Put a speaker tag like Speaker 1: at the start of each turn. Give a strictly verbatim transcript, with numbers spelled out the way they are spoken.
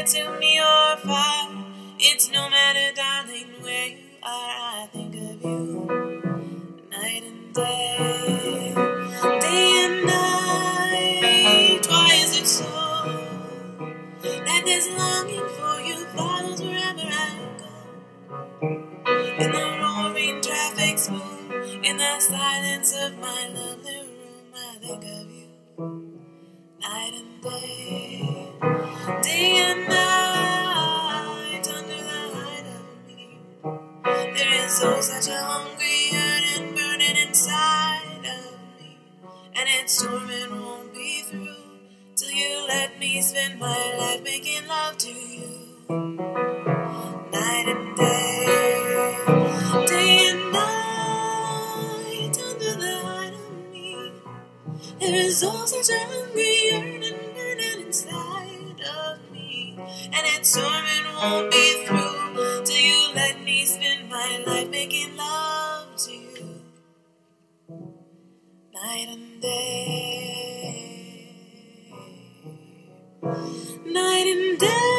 Speaker 1: fire to me or fire. It's no matter, darling, where you are. I think of you night and day, day and night. Why is it so that this longing for you follows wherever I go? In the roaring traffic smooth, in the silence of my lovely room, I think of you night and day, day and night. Under the light of me, there is oh such a hungry yearning burning inside of me, and its torment won't be through till you let me spend my life making love to you night and day, day and night. Under the light of me, there is oh such a hungry yearning burning inside of me, and its torment won't be through till you let me spend my life making love to you night and day, night and day.